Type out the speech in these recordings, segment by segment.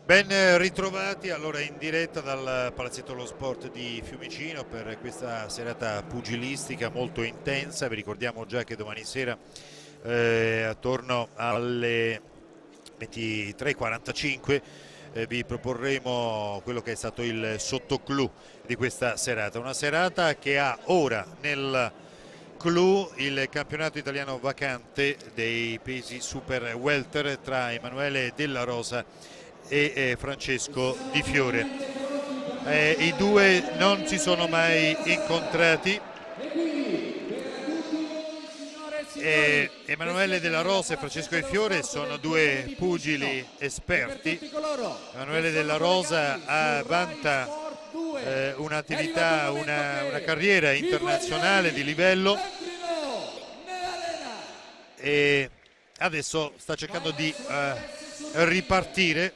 Ben ritrovati allora in diretta dal Palazzetto dello Sport di Fiumicino per questa serata pugilistica molto intensa. Vi ricordiamo già che domani sera attorno alle 23:45 vi proporremo quello che è stato il sottoclù di questa serata. Una serata che ha ora nel clou il campionato italiano vacante dei pesi super welter tra Emanuele Della Rosa e Francesco Di Fiore. I due non si sono mai incontrati. Emanuele Della Rosa e Francesco Di Fiore sono due pugili esperti. Emanuele Della Rosa vanta un'attività, una carriera internazionale di livello e adesso sta cercando di ripartire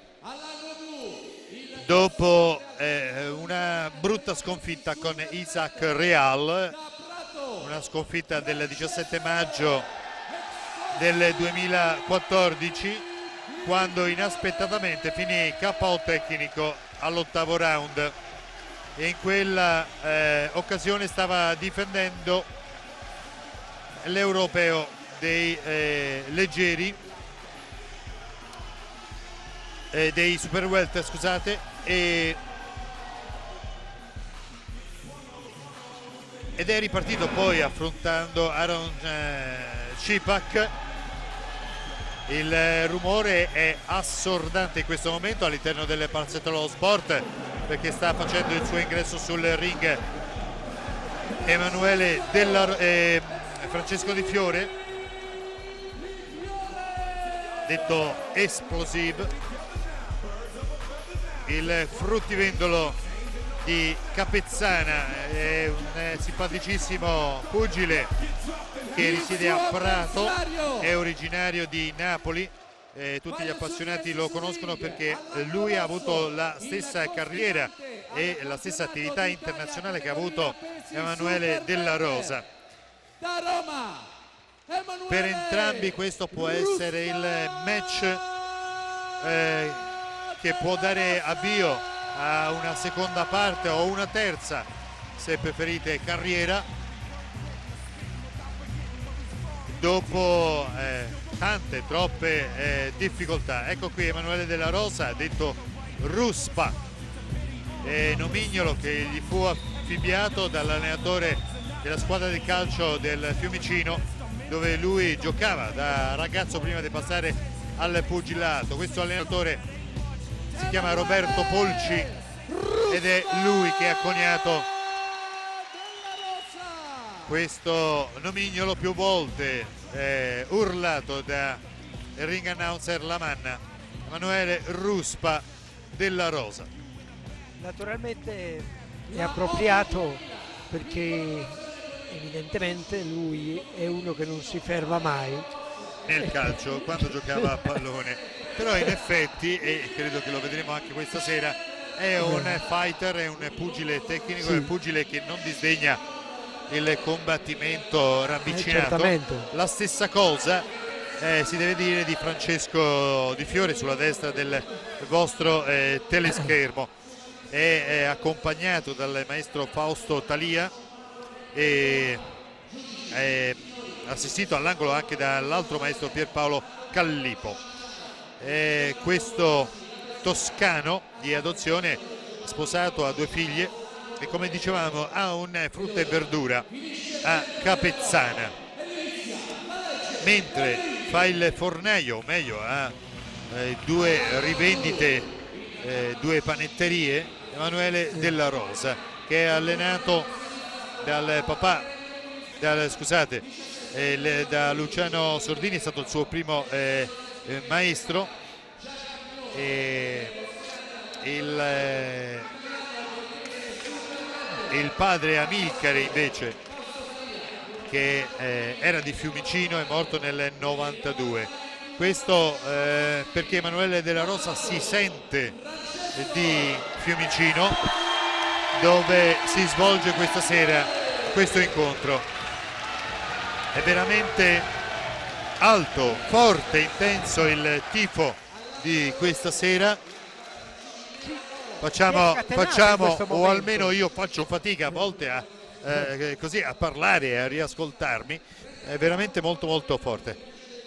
dopo una brutta sconfitta con Isaac Real, una sconfitta del 17 maggio del 2014, quando inaspettatamente finì KO tecnico all'8º round, e in quella occasione stava difendendo l'europeo dei leggeri, dei super welter, scusate, ed è ripartito poi affrontando Aaron Cipak. Il rumore è assordante in questo momento all'interno del Palazzetto dello Sport, perché sta facendo il suo ingresso sul ring Francesco Di Fiore, detto Explosive, il fruttivendolo di Capezzana. È un simpaticissimo pugile che risiede a Prato, è originario di Napoli. Tutti gli appassionati lo conoscono perché lui ha avuto la stessa carriera e la stessa attività internazionale che ha avuto Emanuele Della Rosa. Per entrambi questo può essere il match che può dare avvio a una seconda parte o una terza, se preferite, carriera, dopo troppe difficoltà. Ecco qui Emanuele Della Rosa, detto Ruspa, nomignolo che gli fu affibbiato dall'allenatore della squadra di calcio del Fiumicino, dove lui giocava da ragazzo prima di passare al pugilato. Questo allenatore si chiama Roberto Polci ed è lui che ha coniato questo nomignolo, più volte urlato da ring announcer Lamanna, Emanuele Ruspa Della Rosa. Naturalmente è appropriato perché evidentemente lui è uno che non si ferma mai nel calcio quando giocava a pallone, però in effetti, e credo che lo vedremo anche questa sera, è un fighter, è un pugile tecnico, sì. È un pugile che non disdegna il combattimento ravvicinato. La stessa cosa si deve dire di Francesco Di Fiore sulla destra del vostro teleschermo. È accompagnato dal maestro Fausto Talia e è assistito all'angolo anche dall'altro maestro Pierpaolo Callipo. Questo toscano di adozione, sposato, ha 2 figlie e, come dicevamo, ha un frutta e verdura a Capezzana, mentre fa il fornaio, o meglio ha 2 rivendite, 2 panetterie, Emanuele Della Rosa, che è allenato dal papà, da Luciano Sordini, è stato il suo primo maestro, e il padre Amilcare invece, che era di Fiumicino, è morto nel 92. Questo perché Emanuele Della Rosa si sente di Fiumicino, dove si svolge questa sera questo incontro. È veramente alto, forte, intenso il tifo di questa sera, facciamo o almeno io faccio fatica a volte a, così a parlare e a riascoltarmi, è veramente molto molto forte.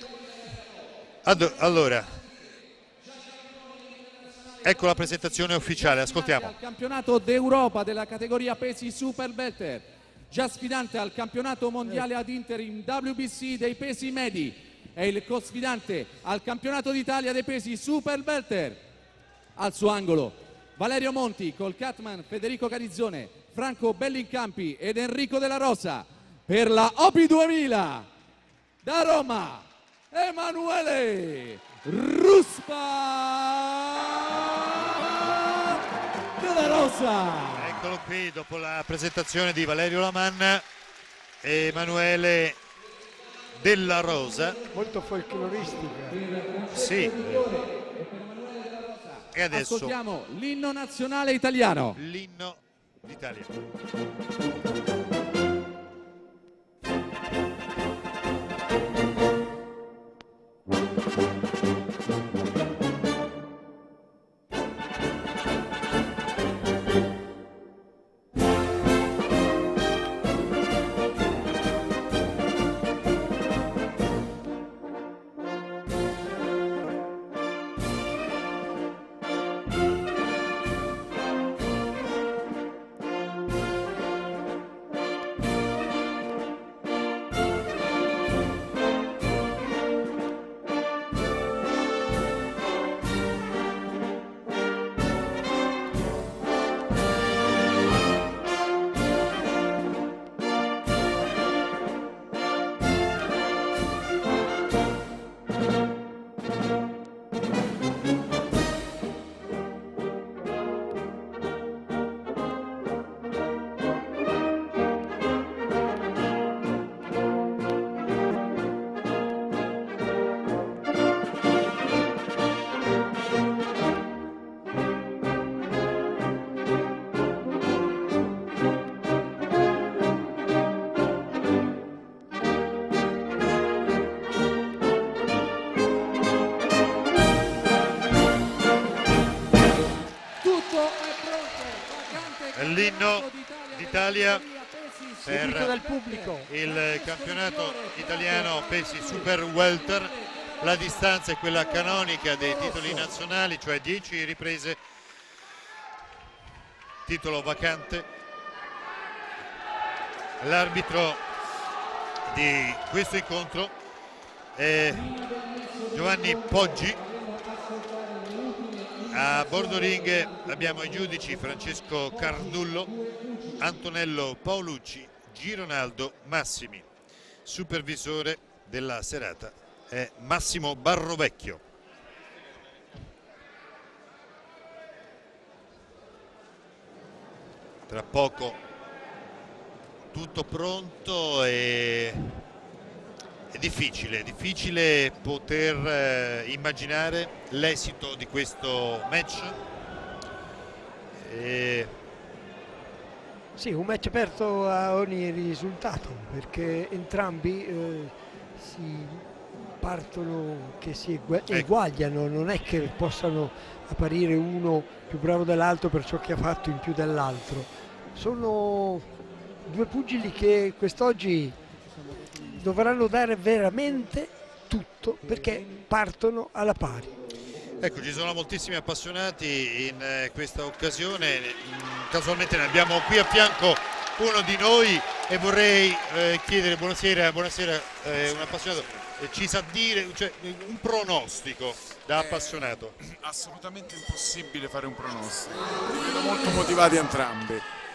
Allora, ecco la presentazione ufficiale, ascoltiamo. Al campionato d'Europa della categoria pesi super welter, già sfidante al campionato mondiale ad interim WBC dei pesi medi, è il co-sfidante al campionato d'Italia dei pesi super welter. Al suo angolo Valerio Monti col catman Federico Carizzone, Franco Bellincampi ed Enrico Della Rosa. Per la OPI 2000 da Roma Emanuele Ruspa Della Rosa. Eccolo qui, dopo la presentazione di Valerio Lamanna, Emanuele Della Rosa. Molto folcloristica. Sì. E adesso ascoltiamo l'inno nazionale italiano. L'inno d'Italia. L'inno d'Italia per il campionato italiano pesi super welter. La distanza è quella canonica dei titoli nazionali, cioè 10 riprese, titolo vacante. L'arbitro di questo incontro è Giovanni Poggi. A bordo ring abbiamo i giudici Francesco Cardullo, Antonello Paolucci, Gironaldo Massimi. Supervisore della serata è Massimo Barrovecchio. Tra poco tutto pronto e è difficile poter immaginare l'esito di questo match. Sì, un match aperto a ogni risultato, perché entrambi si partono che si eguagliano, non è che possano apparire uno più bravo dell'altro per ciò che ha fatto in più dell'altro. Sono due pugili che quest'oggi dovranno dare veramente tutto, perché partono alla pari. Ecco, ci sono moltissimi appassionati in questa occasione. Casualmente ne abbiamo qui a fianco uno di noi e vorrei chiedere buonasera, un appassionato, ci sa dire, cioè, un pronostico da appassionato? Assolutamente impossibile fare un pronostico, li vedo molto motivati entrambi.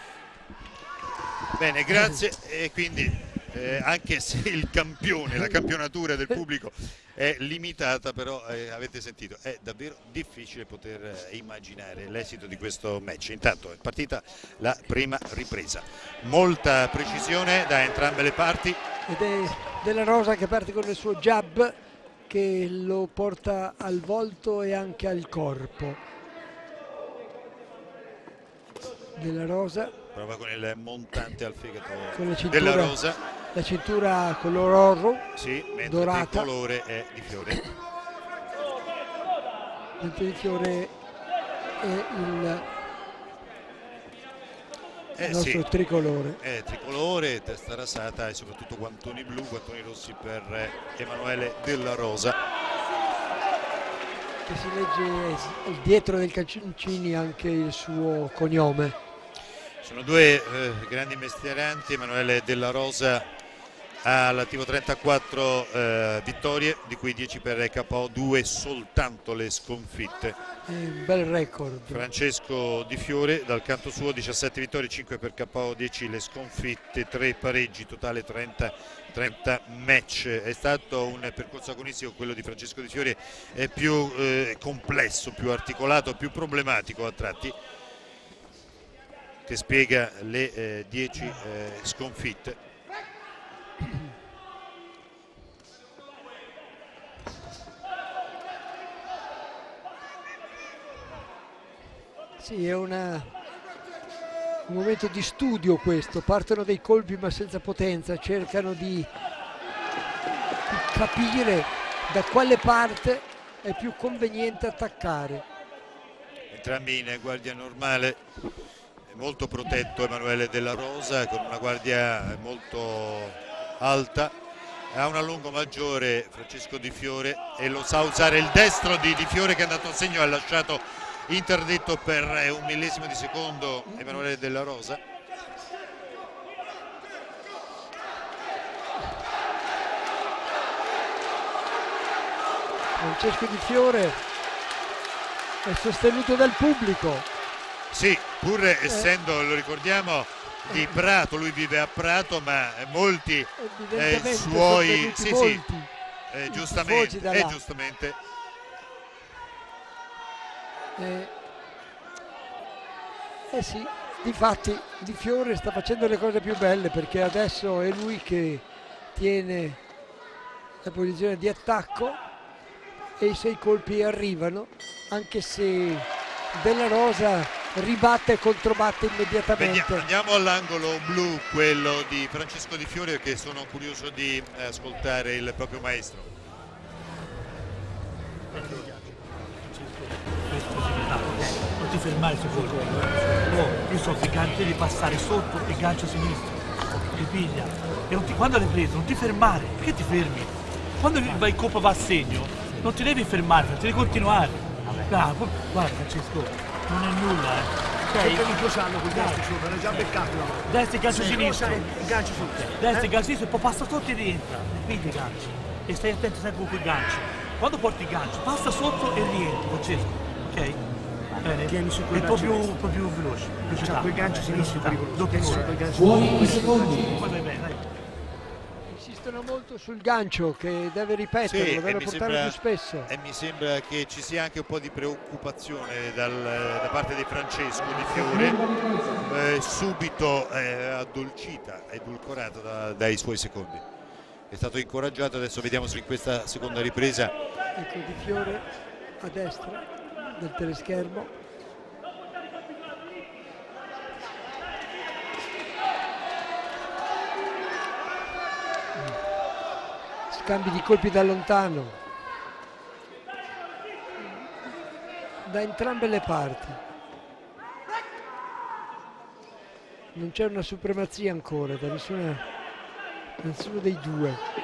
Bene, grazie. E quindi anche se il campione, la campionatura del pubblico è limitata, però avete sentito, è davvero difficile poter immaginare l'esito di questo match. Intanto è partita la prima ripresa, molta precisione da entrambe le parti. Ed è Della Rosa che parte con il suo jab che lo porta al volto e anche al corpo. Della Rosa prova con il montante al fegato con la cintura, Della Rosa. La cintura color oro, sì, mentre dorata. il colore è di fiore. Mentre il fiore è il il nostro tricolore. Tricolore, testa rasata e soprattutto guantoni blu, guantoni rossi per Emanuele Della Rosa. Che si legge dietro del Calzoncini anche il suo cognome. Sono due grandi mestieranti. Emanuele Della Rosa ha all'attivo 34 vittorie, di cui 10 per KO, 2 soltanto le sconfitte. È un bel record. Francesco Di Fiore dal canto suo 17 vittorie, 5 per KO, 10 le sconfitte, 3 pareggi, totale 30 match. È stato un percorso agonistico quello di Francesco Di Fiore, è più complesso, più articolato, più problematico a tratti, che spiega le 10 sconfitte. Sì, è un momento di studio questo, partono dei colpi ma senza potenza, cercano di capire da quale parte è più conveniente attaccare. Entrambi in guardia normale, è molto protetto Emanuele Della Rosa con una guardia molto alta, ha un allungo maggiore Francesco Di Fiore e lo sa usare il destro di Fiore, che è andato a segno e ha lasciato interdetto per un millesimo di secondo Emanuele Della Rosa. Francesco Di Fiore è sostenuto dal pubblico. Sì, pur essendo, lo ricordiamo, di Prato, lui vive a Prato, ma molti suoi giustamente. Sì, difatti Di Fiore sta facendo le cose più belle, perché adesso è lui che tiene la posizione di attacco e i suoi colpi arrivano, anche se Della Rosa ribatte e controbatte immediatamente. Andiamo all'angolo blu, quello di Francesco Di Fiore, che sono curioso di ascoltare il proprio maestro. Non ti fermare su colpo. No, io so che devi passare sotto il gancio sinistro, ti piglia. E quando l'hai preso non ti fermare, perché ti fermi? Quando il colpo va a segno, non ti devi fermare, devi continuare. Guarda Francesco, non è nulla, Perché non lo sanno quel gancio sopra, l'ha già beccato. Destra il gancio sinistro. Il gancio sopra. Destra il gancio sinistro e poi passa sotto e rientra. Piglia il gancio. E stai attento sempre con quel gancio. Quando porti il gancio, passa sotto e rientra, Francesco. Ok? Bene. Tieni su quel è un po' più veloce. Cioè, quel gancio sinistro pericoloso. Tieni su quel gancio. Buoni secondi. Poi vai bene, dai. Insistono molto sul gancio, che deve ripeterlo, deve portarlo più spesso. E mi sembra che ci sia anche un po' di preoccupazione da parte di Francesco Di Fiore, subito addolcita, edulcorata dai suoi secondi. È stato incoraggiato, adesso vediamo se in questa seconda ripresa. Ecco Di Fiore a destra del teleschermo. Scambi di colpi da lontano da entrambe le parti. Non c'è una supremazia ancora da nessuno dei due.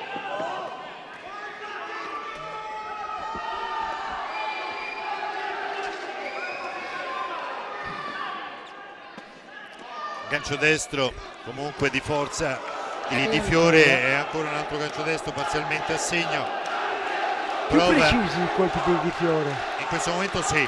Gancio destro comunque di forza di Fiore, e ancora un altro gancio destro parzialmente a segno. Più precisi i colpi di Fiore. In questo momento sì.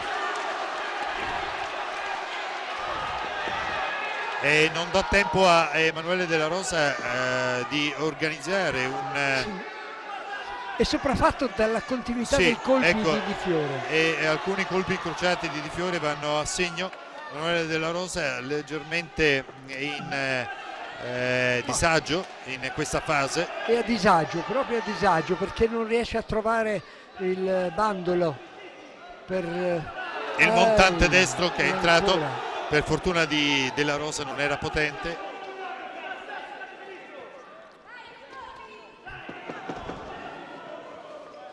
E non dà tempo a Emanuele Della Rosa di organizzare un... Sì. È sopraffatto dalla continuità dei colpi di Fiore. E alcuni colpi incrociati di Fiore vanno a segno. Emanuele Della Rosa leggermente in disagio in questa fase. È a disagio, proprio a disagio, perché non riesce a trovare il bandolo per il montante destro che è entrato ancora. Per fortuna di Della Rosa non era potente.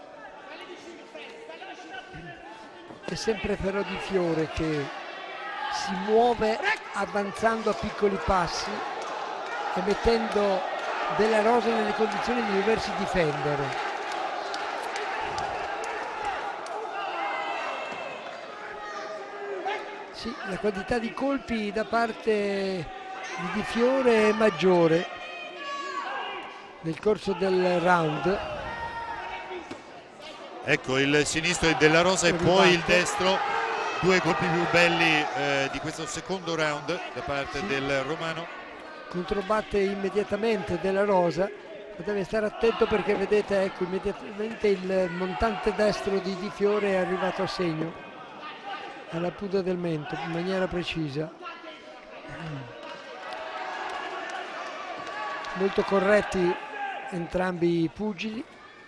È sempre però Di Fiore che si muove avanzando a piccoli passi e mettendo Della Rosa nelle condizioni di doversi difendere. Sì, la quantità di colpi da parte di Fiore è maggiore nel corso del round. Ecco il sinistro di Della Rosa e poi il destro, due colpi più belli di questo secondo round da parte del romano. Controbatte immediatamente Della Rosa, ma deve stare attento perché vedete, ecco, immediatamente il montante destro di Di Fiore è arrivato a segno alla punta del mento in maniera precisa. Molto corretti entrambi i pugili.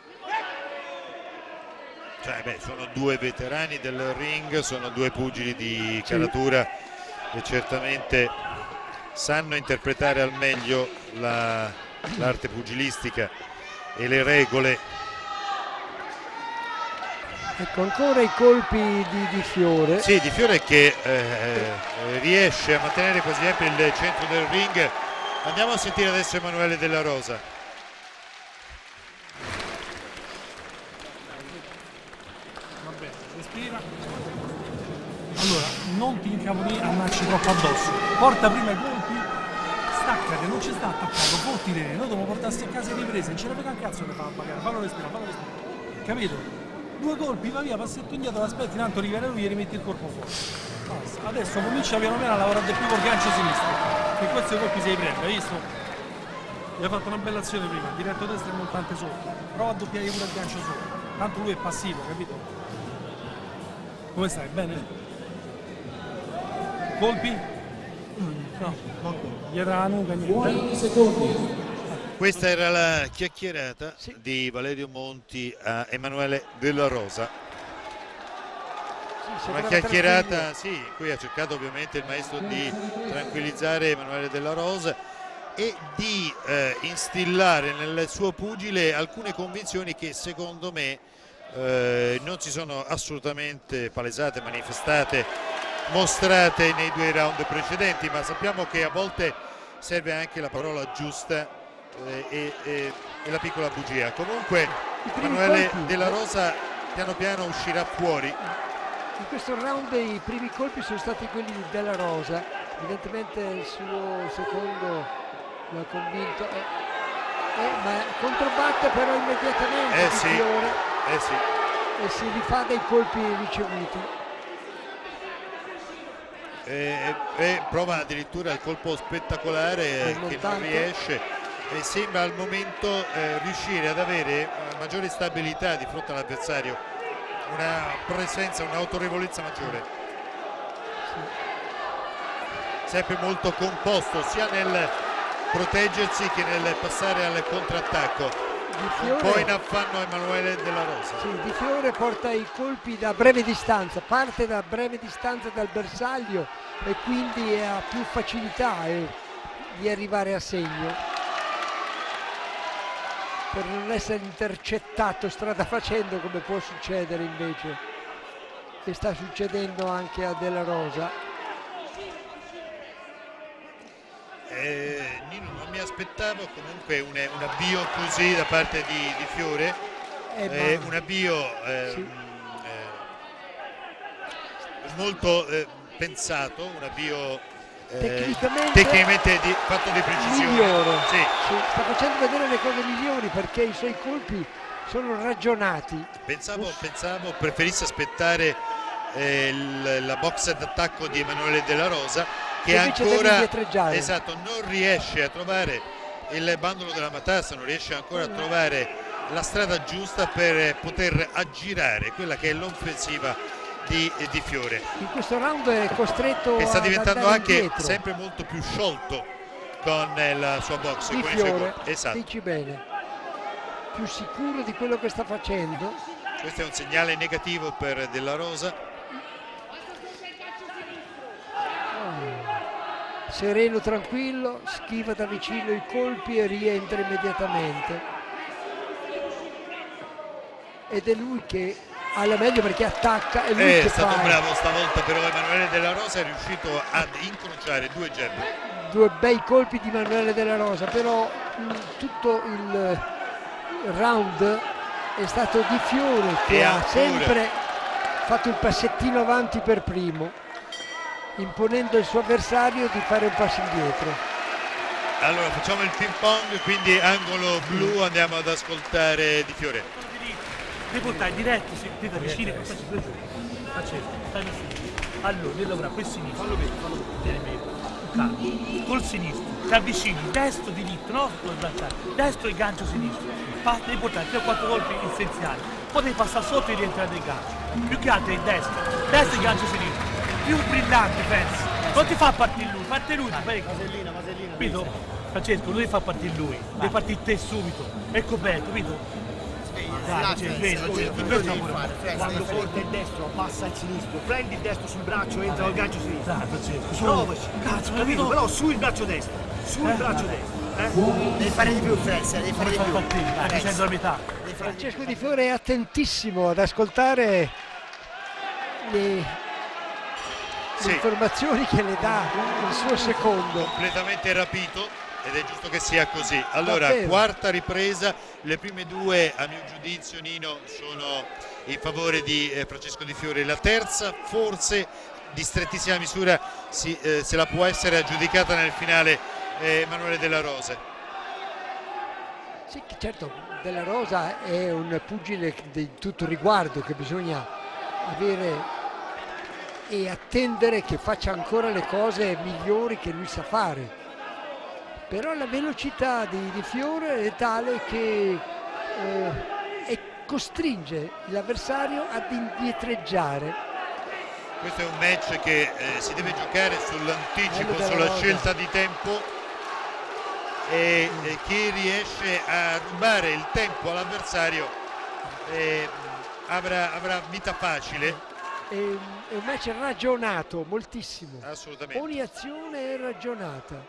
Cioè, sono due veterani del ring, sono due pugili di caratura e certamente sanno interpretare al meglio l'arte pugilistica e le regole. Ecco ancora i colpi di Fiore. Sì, Di Fiore che riesce a mantenere quasi sempre il centro del ring. Andiamo a sentire adesso Emanuele Della Rosa. Va bene, respira. Allora, non ti incavolare, annacci troppo addosso. Porta prima i colpi, staccate, non ci sta attaccato, forti bene. Noi dobbiamo portarsi a casa in ripresa, non ce ne frega un cazzo che fa a pagare, fallo respirare. Capito? Due colpi, va via, passetto indietro, l'aspetti, tanto arriverà lui e rimetti il corpo fuori. Basta. Adesso comincia piano piano a lavorare di più col gancio sinistro, che questi colpi si riprende, hai visto? Gli ha fatto una bella azione prima, diretto destro e montante sotto. Prova a doppiare pure il gancio sotto. Tanto lui è passivo, capito? Come stai? Bene? Colpi? No, gli era la nuca, niente. 20 secondi. Questa era la chiacchierata di Valerio Monti a Emanuele Della Rosa. Una chiacchierata, sì, in cui ha cercato ovviamente il maestro di tranquillizzare Emanuele Della Rosa e di instillare nel suo pugile alcune convinzioni che secondo me non si sono assolutamente palesate, manifestate, mostrate nei due round precedenti, ma sappiamo che a volte serve anche la parola giusta e la piccola bugia. Comunque Emanuele Della Rosa piano piano uscirà fuori. In questo round i primi colpi sono stati quelli di Della Rosa, evidentemente il suo secondo l'ha convinto, ma controbatte però immediatamente sì, Fiore, sì. e si rifà dai colpi ricevuti. E prova addirittura il colpo spettacolare che non riesce. E sembra al momento riuscire ad avere maggiore stabilità di fronte all'avversario, una presenza, un'autorevolezza maggiore. Sempre molto composto sia nel proteggersi che nel passare al contrattacco. Un po' in affanno Emanuele Della Rosa. Sì, Di Fiore porta i colpi da breve distanza, parte da breve distanza dal bersaglio e quindi ha più facilità di arrivare a segno, per non essere intercettato strada facendo, come può succedere invece, che sta succedendo anche a Della Rosa. Nino, non mi aspettavo comunque un avvio così da parte di Fiore, un avvio molto pensato, un avvio tecnicamente fatto di precisione. Migliore. Sì. Sta facendo vedere le cose migliori perché i suoi colpi sono ragionati. Pensavo preferisse aspettare la box d'attacco di Emanuele Della Rosa, che ancora non riesce a trovare il bandolo della matassa, non riesce ancora a trovare la strada giusta per poter aggirare quella che è l'offensiva di Fiore. In questo round è costretto che sta diventando anche indietro. sempre molto più sciolto con la sua box. Di Fiore, esatto. dici bene, più sicuro di quello che sta facendo. Questo è un segnale negativo per Della Rosa. Sereno, tranquillo, schiva da vicino i colpi e rientra immediatamente. Ed è lui che alla meglio perché attacca e lui è che stato fa bravo stavolta, però Emanuele Della Rosa è riuscito ad incrociare due gemmi. due bei colpi di Emanuele Della Rosa, però tutto il round è stato Di Fiore che ha sempre fatto il passettino avanti per primo, imponendo al suo avversario di fare un passo indietro. Allora facciamo il ping pong, quindi angolo blu, andiamo ad ascoltare Di Fiore. Devi portare diretto, ti avvicini e facci due giù. Accetto, stai vicino. Allora, devi lavorare col sinistro. Fallo vedere. Calmo. Col sinistro, ti avvicini, destro, diritto, no? Destro e gancio sinistro. Devi portare 3 o 4 colpi essenziali. Poi devi passare sotto e rientrare nel gancio. Più che altro è il destro e gancio sinistro. Più brillante, pensi. Non ti fa partire lui, parte lui. Vasellina. Capito? Francesco, lui fa partire lui, devi partire te subito. È coperto, capito? Quando porta il destro passa al sinistro, prendi il destro sul braccio, entra al gancio sinistro. Provaci, cazzo, capito? Però sul braccio destro, braccio destro. Devi fare di più, Flex, devi fare di più. Scendo la metà. Francesco Di Fiore è attentissimo ad ascoltare le informazioni che le dà il suo secondo. Completamente rapito. Ed è giusto che sia così. Allora, quarta ripresa, le prime due a mio giudizio, Nino, sono in favore di Francesco Di Fiore. La terza forse di strettissima misura se la può essere aggiudicata nel finale Emanuele Della Rosa. Sì, certo, Della Rosa è un pugile di tutto riguardo che bisogna avere e attendere che faccia ancora le cose migliori che lui sa fare. Però la velocità di Fiore è tale che costringe l'avversario ad indietreggiare. Questo è un match che si deve giocare sull'anticipo, sulla scelta di tempo e chi riesce a rubare il tempo all'avversario avrà vita facile. È un match ragionato moltissimo. Assolutamente. Ogni azione è ragionata.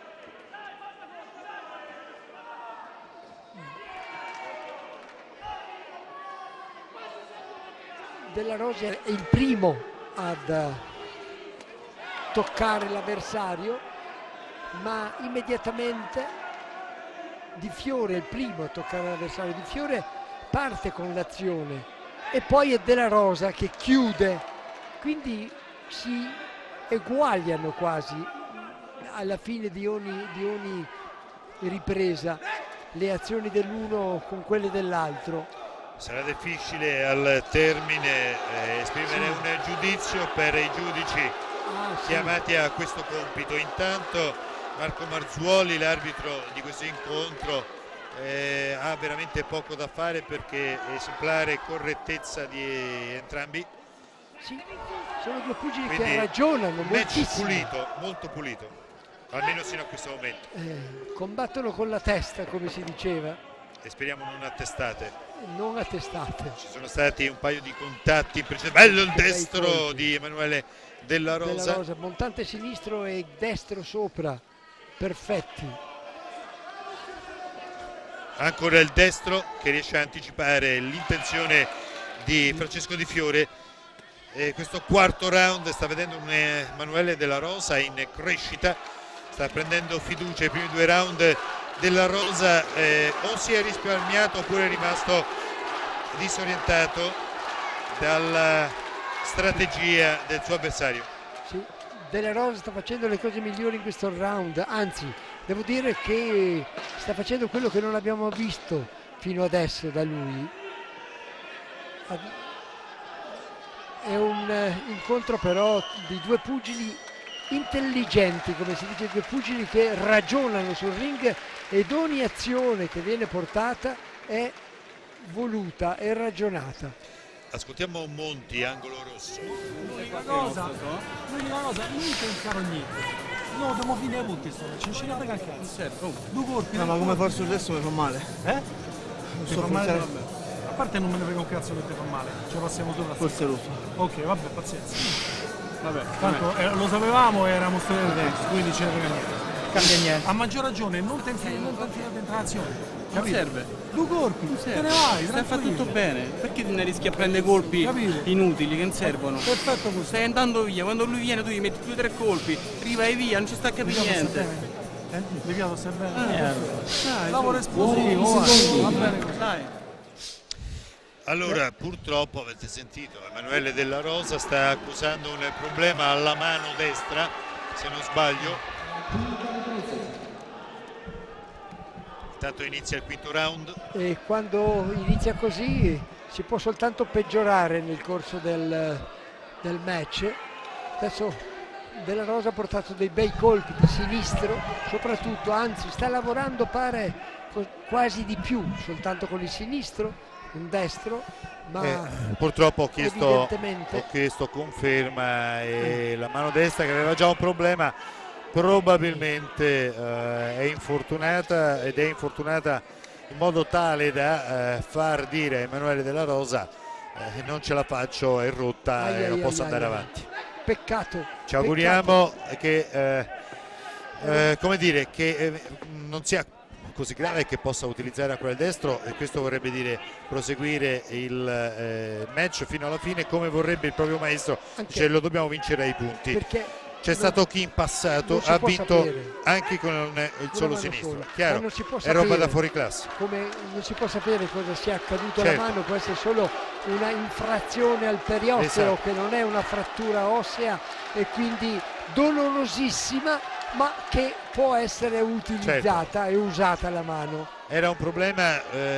Della Rosa è il primo ad toccare l'avversario, ma immediatamente Di Fiore è il primo a toccare l'avversario. Di Fiore parte con l'azione e poi è Della Rosa che chiude, quindi si eguagliano quasi alla fine di ogni ripresa le azioni dell'uno con quelle dell'altro. Sarà difficile al termine esprimere un giudizio per i giudici chiamati a questo compito. Intanto Marco Marzuoli, l'arbitro di questo incontro, ha veramente poco da fare perché esemplare correttezza di entrambi. Sì, sono due pugili che ragionano moltissimo. Match pulito, molto pulito, almeno sino a questo momento. Combattono con la testa, come si diceva. E speriamo non a testate. Non a testate. Ci sono stati un paio di contatti precedenti. Bello il destro di Emanuele Della Rosa. Montante sinistro e destro sopra, perfetti. Ancora il destro che riesce a anticipare l'intenzione di Francesco Di Fiore. Questo quarto round sta vedendo un Emanuele Della Rosa in crescita, sta prendendo fiducia. I primi due round Della Rosa o si è risparmiato oppure è rimasto disorientato dalla strategia del suo avversario. Sì, Della Rosa sta facendo le cose migliori in questo round, anzi devo dire che sta facendo quello che non abbiamo visto fino adesso da lui. È un incontro però di due pugili intelligenti, come si dice, due pugili che ragionano sul ring ed ogni azione che viene portata è voluta e ragionata. Ascoltiamo Monti, angolo rosso. L'unica cosa, non pensare a niente. No, dobbiamo finire tutti, ci ce ne frega il cazzo. Certo. Due colpi. No, ma come forse adesso mi fa male. Non so male, vabbè. A parte non me ne frega un cazzo che ti fa male, ce lo passiamo sopra. Forse lo fa. Ok, vabbè, pazienza. Vabbè, tanto lo sapevamo e eravamo stati quindi ce ne frega niente. Cambia niente. A maggior ragione, non ti infilare dentro l'azione. Non serve. 2 colpi, te ne vai. Stai a fare tutto bene. Perché ne rischi a prendere colpi inutili che non servono? Perfetto così. Stai andando via, quando lui viene tu gli metti 2 o 3 colpi, vai via, non ci sta a capire niente. Deviato stai bene. Lavoro esplosivo, va bene così. Dai. Allora, purtroppo avete sentito, Emanuele Della Rosa sta accusando un problema alla mano destra, se non sbaglio. Intanto inizia il quinto round. E quando inizia così si può soltanto peggiorare nel corso del match. Adesso Della Rosa ha portato dei bei colpi di sinistro, soprattutto, anzi sta lavorando pare quasi di più, soltanto con il sinistro, un destro, ma purtroppo ho chiesto conferma e la mano destra, che aveva già un problema, probabilmente è infortunata, ed è infortunata in modo tale da far dire a Emanuele Della Rosa non ce la faccio, è rotta e non posso andare avanti. Peccato. Ci auguriamo che come dire, che non sia così grave, che possa utilizzare ancora il destro, e questo vorrebbe dire proseguire il match fino alla fine come vorrebbe il proprio maestro. Cioè, lo dobbiamo vincere ai punti. C'è stato chi in passato ha vinto anche con il solo sinistro, chiaro, è roba da fuori classe. Come non si può sapere cosa sia accaduto alla mano, può essere solo una infrazione al periosteo, che non è una frattura ossea e quindi dolorosissima, ma che può essere utilizzata e usata la mano. Era un problema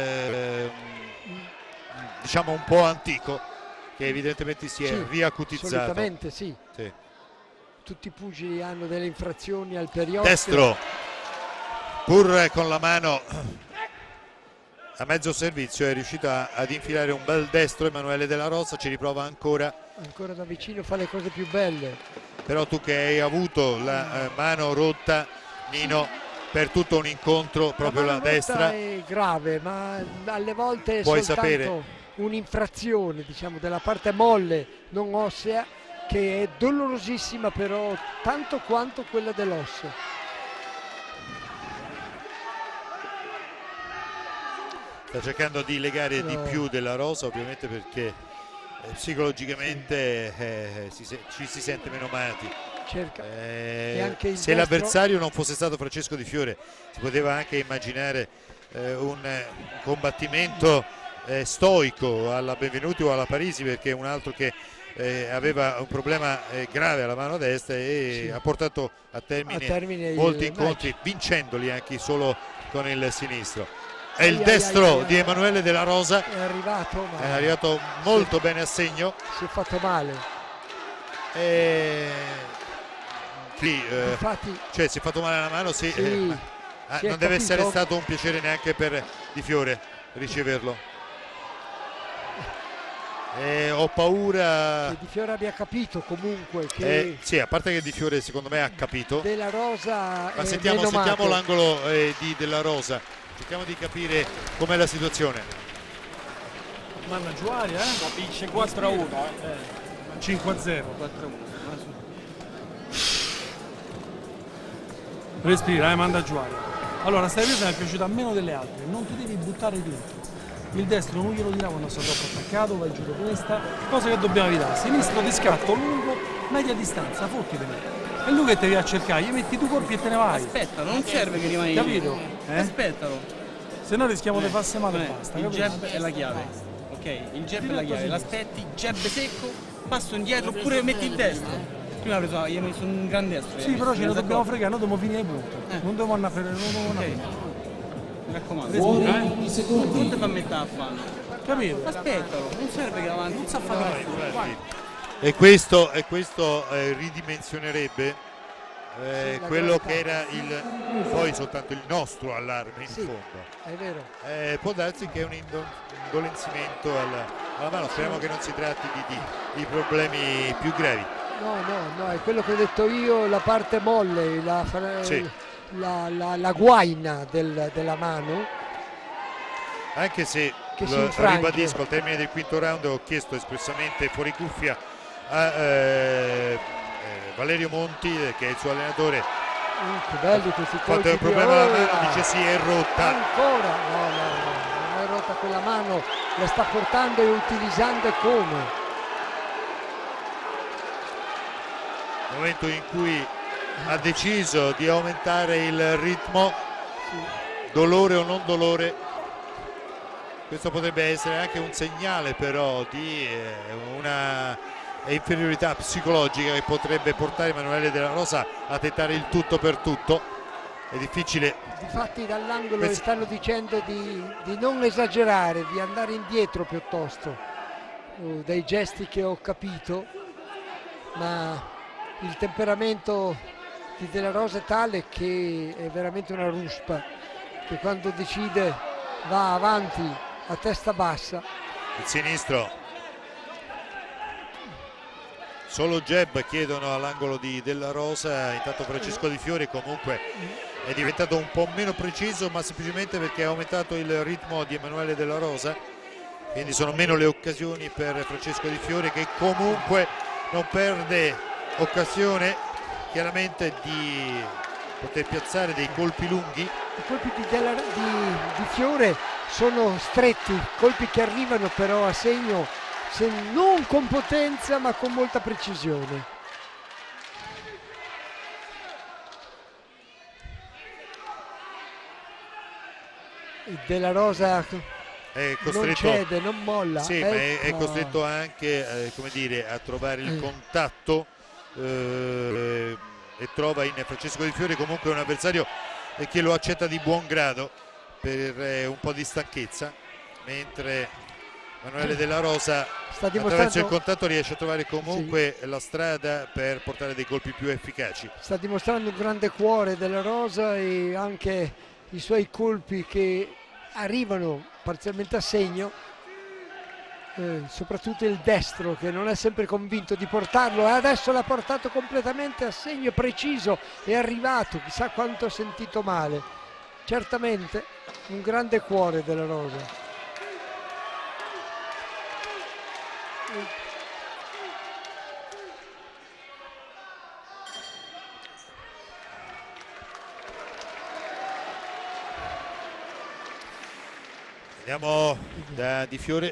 diciamo un po' antico, che evidentemente si è riacutizzato. Assolutamente sì. Tutti i pugili hanno delle infrazioni al periosteo. Destro, pur con la mano a mezzo servizio, è riuscito ad infilare un bel destro. Emanuele Della Rosa ci riprova ancora da vicino, fa le cose più belle. Però tu che hai avuto la mano rotta, Nino, per tutto un incontro, proprio la destra, è grave, ma alle volte è puoi soltanto sapere un'infrazione, diciamo, della parte molle non ossea, che è dolorosissima, però tanto quanto quella dell'osso. Sta cercando di legare di più Della Rosa, ovviamente, perché psicologicamente ci si sente meno amati. Se l'avversario non fosse stato Francesco Di Fiore, si poteva anche immaginare un combattimento stoico alla Benvenuti o alla Parisi, perché è un altro che aveva un problema grave alla mano destra e ha portato a termine molti incontri, vincendoli anche solo con il sinistro. È il destro di Emanuele Della Rosa, è arrivato molto bene a segno, si è fatto male. Infatti, cioè si è fatto male alla mano, non deve essere stato un piacere neanche per Di Fiore riceverlo. Ho paura che Di Fiore abbia capito comunque che sì, a parte che Di Fiore secondo me ha capito. Della Rosa, ma sentiamo l'angolo di Della Rosa, cerchiamo di capire com'è la situazione. Manna Giuaria, la vince 4-1, 5-0, 4-1. Respira, manda Giuaria. Allora, stai presa mi è piaciuta meno delle altre, non ti devi buttare dentro. Il destro non glielo dirà quando sta troppo attaccato, vai giù da questa, cosa che dobbiamo evitare. Sinistro di scatto lungo, media distanza, fottitene. E lui che ti viene a cercare, gli metti 2 colpi e te ne vai. Aspettalo, non serve che rimani. Capito? Aspettalo. Se no rischiamo di farsi male e basta. Il jab è la chiave. Ok, il jab è la chiave. L'aspetti, jab secco, passo indietro oppure metti il destro. Prima gli hai messo un gran destro. Sì, però ce lo dobbiamo fregare, noi dobbiamo finire i punti. Non dobbiamo andare a fare. Mi raccomando, non ti fa mettere a fanno. Capito? Aspettalo, non serve che avanti, non sa fare mai. E questo ridimensionerebbe quello che era poi soltanto il nostro allarme in fondo. È vero. Può darsi che è un indolenzimento alla mano, speriamo che non si tratti di problemi più gravi. No, è quello che ho detto io, la parte molle, la guaina della mano, anche se ribadisco, al termine del quinto round ho chiesto espressamente fuori cuffia a Valerio Monti, che è il suo allenatore, Che belli questi colpi. Quando è un problema alla mano dice sì, è rotta. Ancora? No, non è rotta quella mano, la sta portando e utilizzando come. Nel momento in cui ha deciso di aumentare il ritmo, dolore o non dolore, questo potrebbe essere anche un segnale però di una inferiorità psicologica che potrebbe portare Emanuele Della Rosa a tentare il tutto per tutto. È difficile. Difatti dall'angolo le stanno dicendo di non esagerare, di andare indietro piuttosto, dai gesti che ho capito, ma il temperamento di Della Rosa è tale che è veramente una ruspa, che quando decide va avanti a testa bassa. Il sinistro, solo jab chiedono all'angolo di Della Rosa. Intanto Francesco Di Fiore comunque è diventato un po' meno preciso, ma semplicemente perché ha aumentato il ritmo di Emanuele Della Rosa, quindi sono meno le occasioni per Francesco Di Fiore, che comunque non perde occasione chiaramente di poter piazzare dei colpi lunghi. I colpi di Fiore sono stretti, colpi che arrivano però a segno, se non con potenza ma con molta precisione. Della Rosa è costretto, non cede, non molla. Sì, ma è costretto anche come dire, a trovare il contatto e trova in Francesco Di Fiore comunque un avversario che lo accetta di buon grado per un po' di stanchezza, mentre Emanuele Della Rosa attraverso il contatto riesce a trovare comunque la strada per portare dei colpi più efficaci. Sta dimostrando un grande cuore Della Rosa e anche i suoi colpi che arrivano parzialmente a segno, soprattutto il destro che non è sempre convinto di portarlo, e adesso l'ha portato completamente a segno, preciso, è arrivato, chissà quanto ha sentito male. Certamente un grande cuore Della Rosa. Andiamo da Di Fiore.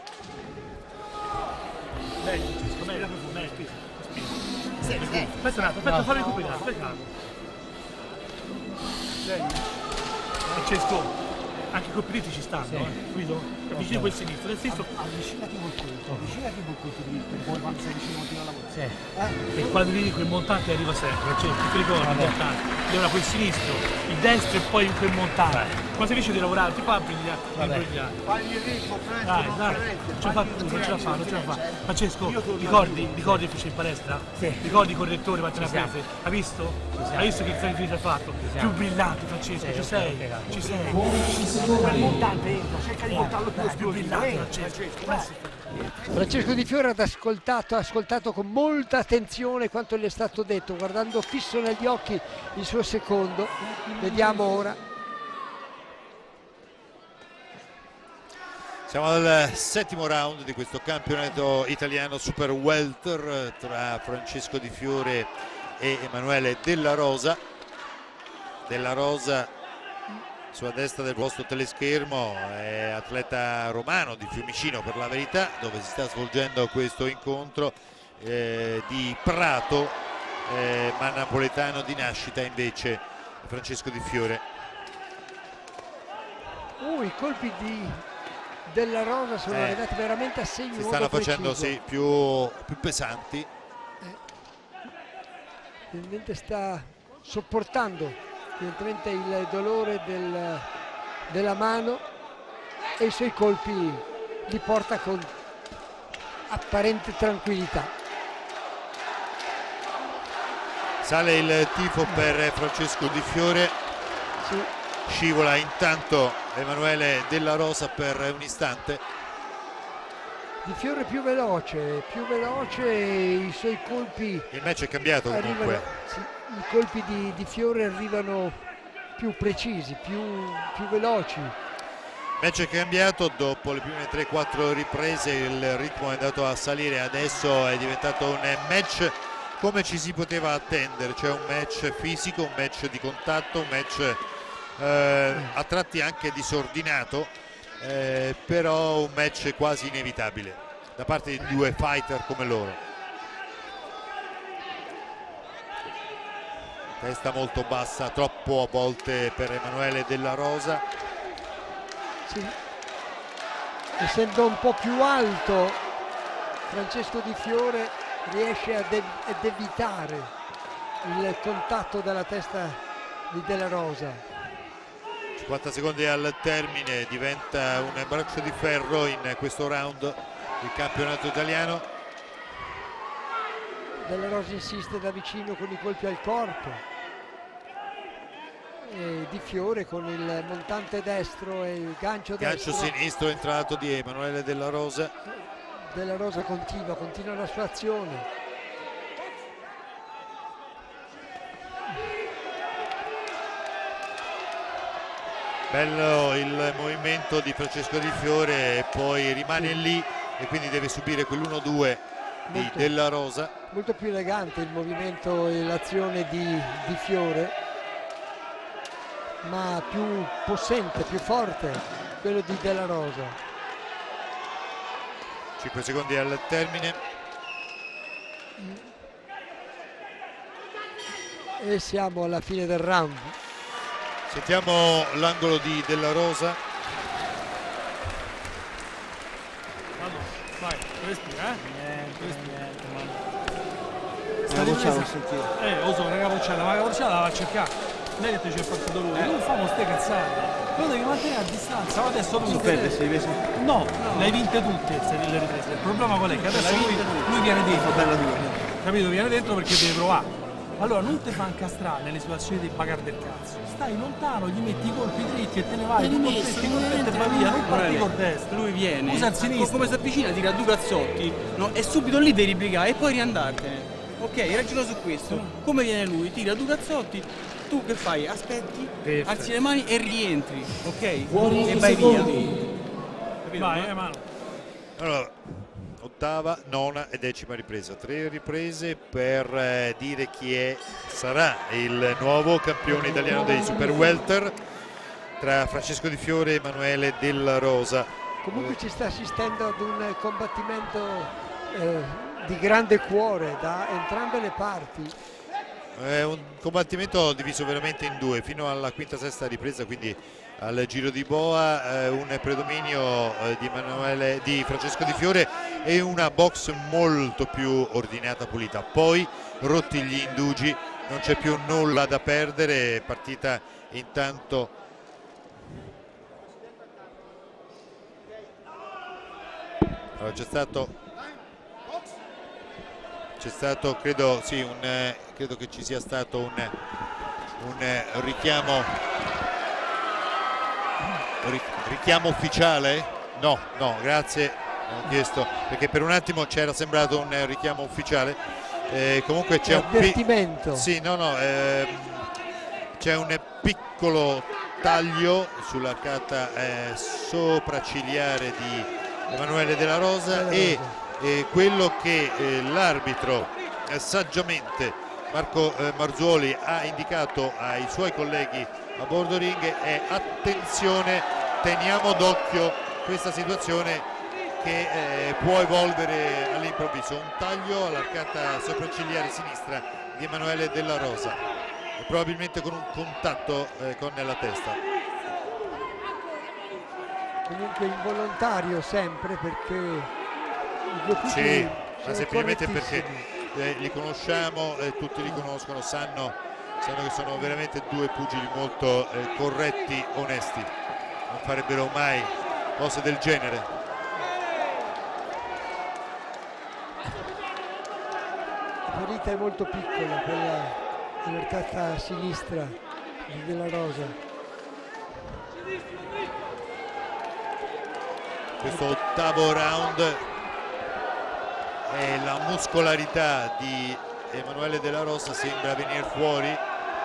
Aspetta un attimo, fammi recuperare, aspetta. Francesco, anche i colpi ci stanno, capito? Avvicini quel sinistro, nel senso avvicinati molto, per poi quando sei vicino continua a lavorare. E quando vedi quel montante arriva sempre, cioè ti ricordi il montante, allora quel sinistro, il destro e poi quel montante. Quando sei vicino di lavorare, ti fa imbrigliare. Fai il ritmo, dai, non ce la fa più, non ce la fa. Francesco, ricordi fece in palestra? Ricordi il correttore quante ne ha prese? Hai visto? Hai visto che sacrificio ha fatto? Più brillante, Francesco, ci sei? Quel montante entra, cerca di portarlo più brillante, Francesco Di Fiore ha ascoltato con molta attenzione quanto gli è stato detto, guardando fisso negli occhi il suo secondo. Vediamo ora. Siamo al settimo round di questo campionato italiano Super Welter tra Francesco Di Fiore e Emanuele Della Rosa. Della Rosa sulla destra del vostro teleschermo è atleta romano di Fiumicino, per la verità, dove si sta svolgendo questo incontro, di Prato, ma napoletano di nascita invece Francesco Di Fiore. I colpi di Della Rosa sono arrivati veramente a segno. Si stanno facendo più pesanti. Evidentemente sta sopportando evidentemente il dolore della mano e i suoi colpi li porta con apparente tranquillità. Sale il tifo per Francesco Di Fiore. Scivola intanto Emanuele Della Rosa per un istante. Di Fiore più veloce e i suoi colpi. Il match è cambiato comunque. I colpi di Fiore arrivano più precisi, più veloci. Il match è cambiato dopo le prime 3-4 riprese, il ritmo è andato a salire, adesso è diventato un match come ci si poteva attendere, cioè un match fisico, un match di contatto, un match a tratti anche disordinato, però un match quasi inevitabile da parte di due fighter come loro. Testa molto bassa, troppo a volte per Emanuele Della Rosa. Sì. Essendo un po' più alto, Francesco Di Fiore riesce ad evitare il contatto della testa di Della Rosa. 50 secondi al termine, diventa un braccio di ferro in questo round il campionato italiano. Della Rosa insiste da vicino con i colpi al corpo. E Di Fiore con il montante destro e il gancio destro. Sinistro entrato di Emanuele Della Rosa. Della Rosa continua la sua azione. Bello il movimento di Francesco Di Fiore e poi rimane lì e quindi deve subire quell'1-2 di Della Rosa. Molto più elegante il movimento e l'azione di Fiore, ma più possente, più forte quello di Della Rosa. 5 secondi al termine. E siamo alla fine del round. Sentiamo l'angolo di Della Rosa. Vai, respira, lo so, una capocciata, ma la capocciata la va a cercare. Non è che ti c'è partito lui, non famo ste cazzate. Lo devi mantenere a distanza, ma adesso lui no, le hai vinte tutte le riprese. Il problema qual è? Che adesso lui viene dentro, capito? Viene dentro perché deve provare. Allora non ti fa incastrare nelle situazioni di bagar del cazzo, stai lontano, gli metti i colpi dritti e te ne vai, tu colpetti e va via, non parti col destro. Lui viene, usa il sinistro, come si avvicina tira due cazzotti, no? E subito lì devi replicare e poi riandartene. Ok, ragiona su questo. Come viene lui? Tira due cazzotti, tu che fai? Aspetti, alzi le mani e rientri, ok? E vai via. Capito? Vai, mano. Allora, ottava, nona e decima ripresa, 3 riprese per dire chi sarà il nuovo campione italiano dei Super Welter tra Francesco Di Fiore e Emanuele Della Rosa. Comunque ci sta assistendo ad un combattimento di grande cuore da entrambe le parti. È un combattimento diviso veramente in due fino alla quinta sesta ripresa, quindi al giro di boa un predominio di Francesco Di Fiore e una box molto più ordinata, pulita. Poi rotti gli indugi, non c'è più nulla da perdere, partita intanto allora, c'è stato credo che ci sia stato un richiamo ufficiale? No, grazie, ho chiesto perché per un attimo c'era sembrato un richiamo ufficiale. Comunque c'è un avvertimento. C'è un piccolo taglio sull'arcata sopraccigliare di Emanuele Della Rosa e quello che l'arbitro saggiamente Marco Marzuoli ha indicato ai suoi colleghi a bordo ring è: attenzione, teniamo d'occhio questa situazione che può evolvere all'improvviso. Un taglio all'arcata sopraccigliare sinistra di Emanuele Della Rosa, probabilmente con un contatto con la testa. Comunque involontario sempre, perché i due sì, ma semplicemente perché li conosciamo, tutti li conoscono, sanno che sono veramente due pugili molto corretti, onesti, non farebbero mai cose del genere. La ferita è molto piccola, quella dell'arcata sinistra Della Rosa. Questo ottavo round e la muscolarità di Emanuele Della Rosa sembra venire fuori.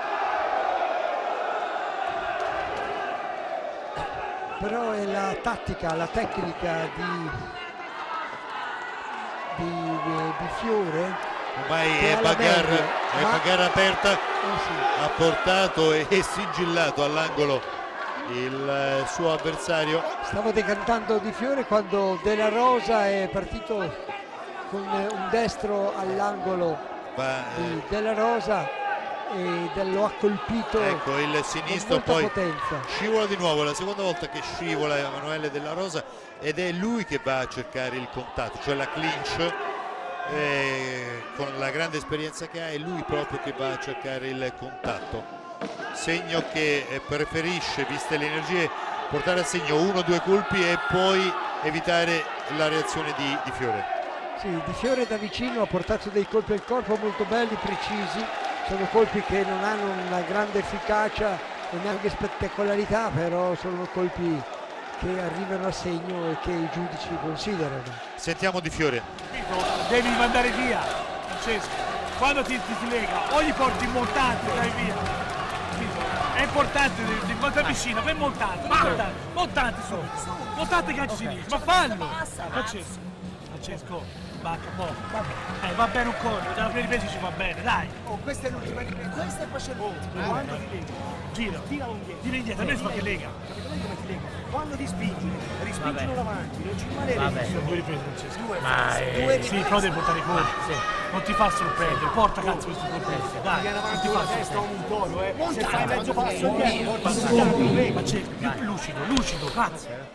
Però è la tattica, la tecnica di Fiore ormai è bagarre aperta, ha portato e sigillato all'angolo il suo avversario. Stavo decantando Di Fiore quando Della Rosa è partito con un destro all'angolo di Della Rosa e lo ha colpito, ecco, il sinistro, poi potenza. Scivola di nuovo, la seconda volta che scivola Emanuele Della Rosa, ed è lui che va a cercare il contatto, cioè la clinch, con la grande esperienza che ha, è lui proprio che va a cercare il contatto, segno che preferisce, viste le energie, portare a segno 1-2 colpi e poi evitare la reazione di Fiore. Sì, Di Fiore da vicino ha portato dei colpi al corpo molto belli, precisi. Sono colpi che non hanno una grande efficacia e neanche spettacolarità, però sono colpi che arrivano a segno e che i giudici considerano. Sentiamo Di Fiore. Devi mandare via, Francesco. Quando ti lega, o gli porti in montante, dai via. È importante, quando è vicino, fai montante subito. Montante calcio sinistro, ma fallo! Francesco. Bacca poco. Va bene un corno, dalla prima ripresa ci va bene, dai. Questa è l'ultima ripresa, questa e poi c'è l'ultima. Quando ti lega, gira indietro, a me fa che lega. Quando ti spingi, rispingono davanti, non ci rimane Sono 2 riprese, Francesco. Sì, però devi portare i colpi. Non ti fa sorprendere, porta cazzo questo colpo. Dai, non ti fa sorprendere. Se fai mezzo passo ma cerca, più lucido, cazzo.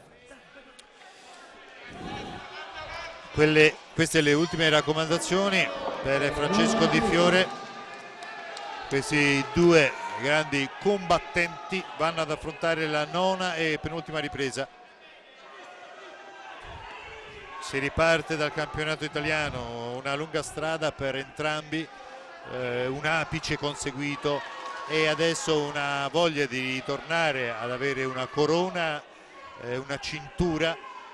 Queste le ultime raccomandazioni per Francesco Di Fiore. Questi due grandi combattenti vanno ad affrontare la nona e penultima ripresa. Si riparte dal campionato italiano, una lunga strada per entrambi, un apice conseguito e adesso una voglia di ritornare ad avere una corona, una cintura.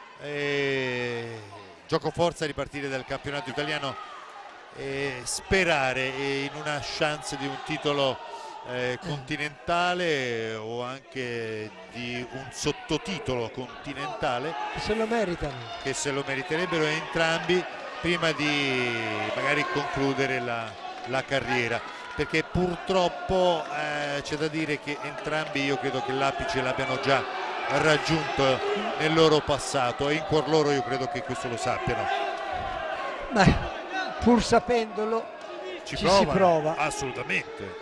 Gioco forza a ripartire dal campionato italiano e sperare in una chance di un titolo continentale o anche di un sottotitolo continentale, che se lo meriterebbero entrambi prima di magari concludere la carriera, perché purtroppo c'è da dire che entrambi, io credo che l'apice l'abbiano già raggiunto nel loro passato e in cuor loro io credo che questo lo sappiano. Beh, pur sapendolo ci si prova. Assolutamente.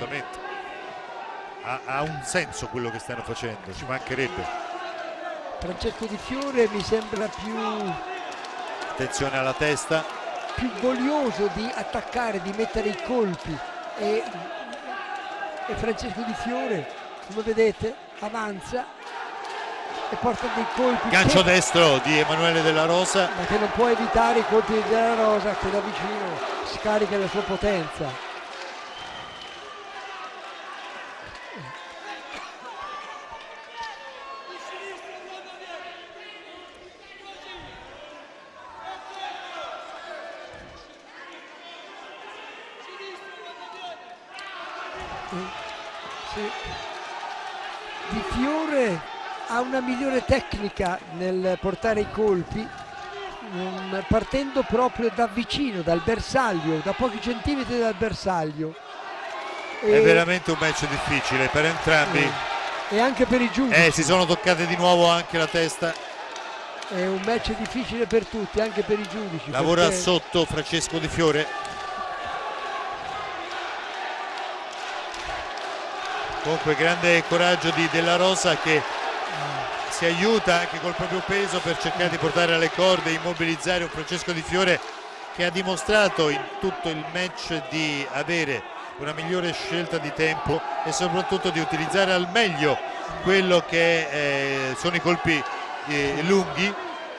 Ha un senso quello che stanno facendo, ci mancherebbe. Francesco Di Fiore mi sembra più, attenzione alla testa, più voglioso di attaccare, di mettere i colpi, e Francesco Di Fiore, come vedete, avanza e porta dei colpi. Gancio destro di Emanuele Della Rosa, ma che non può evitare i colpi di Della Rosa, che da vicino scarica la sua potenza. Sì. Di Fiore ha una migliore tecnica nel portare i colpi, partendo proprio da vicino, dal bersaglio, da pochi centimetri dal bersaglio. È veramente un match difficile per entrambi. E anche per i giudici. Si sono toccate di nuovo anche la testa. È un match difficile per tutti, anche per i giudici. Lavora sotto Francesco Di Fiore. Comunque grande coraggio di Della Rosa, che si aiuta anche col proprio peso per cercare di portare alle corde, immobilizzare un Francesco Di Fiore che ha dimostrato in tutto il match di avere una migliore scelta di tempo e soprattutto di utilizzare al meglio quello che sono i colpi lunghi.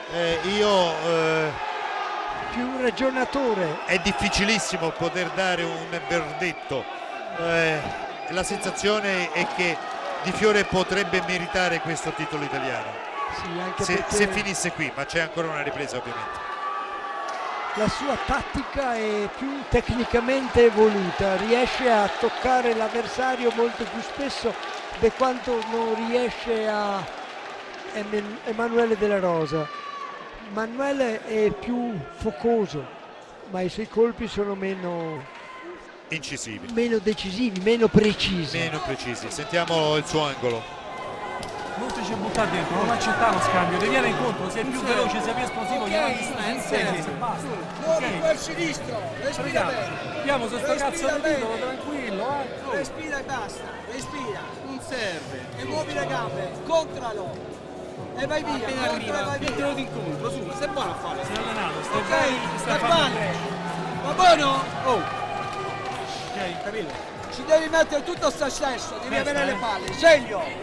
Più un ragionatore. È difficilissimo poter dare un verdetto. La sensazione è che Di Fiore potrebbe meritare questo titolo italiano, sì, anche se finisse qui, ma c'è ancora una ripresa ovviamente. La sua tattica è più tecnicamente evoluta, riesce a toccare l'avversario molto più spesso di quanto non riesce a Emanuele Della Rosa. Emanuele è più focoso, ma i suoi colpi sono meno incisivi, meno decisivi, meno precisi. Sentiamo il suo angolo. Non ti ci buttare dentro, non accettare lo scambio, devi viene incontro, sei più veloce, sei più esplosivo, gli avanti e basta. Muovi quel sinistro, respira bene. Andiamo su sto cazzo di titolo, tranquillo, Respira e basta, respira. Non serve. E muovi le gambe, contralo. E vai via, Appena arriva, mettilo d'incontro, su, sei buono a fare. sei allenato, stai Ok, bene, stai facendo. va buono? Oh, Ok, Capito? Ci devi mettere tutto sta stesso, devi Testa, avere le palle, segno.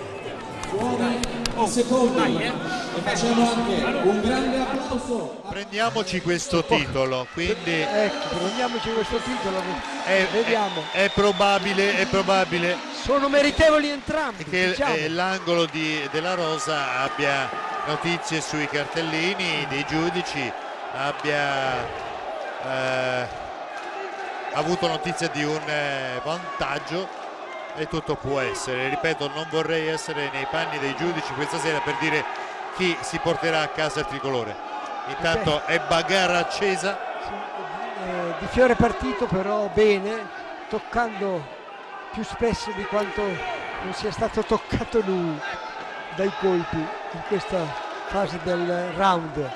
Secondi e facciamo anche un grande applauso. Prendiamoci questo titolo, quindi Ecco, prendiamoci questo titolo, vediamo. è probabile Sono meritevoli entrambi, che diciamo. l'angolo della Rosa abbia notizie sui cartellini dei giudici, abbia avuto notizia di un vantaggio, e tutto può essere. Ripeto, non vorrei essere nei panni dei giudici questa sera per dire chi si porterà a casa il tricolore. Intanto è bagarra accesa. Di Fiore è partito però bene, toccando più spesso di quanto non sia stato toccato lui dai colpi in questa fase del round.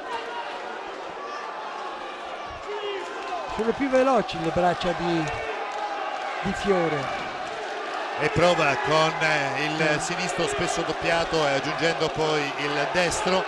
Sono più veloci le braccia di Fiore. E prova con il sinistro spesso doppiato e aggiungendo poi il destro.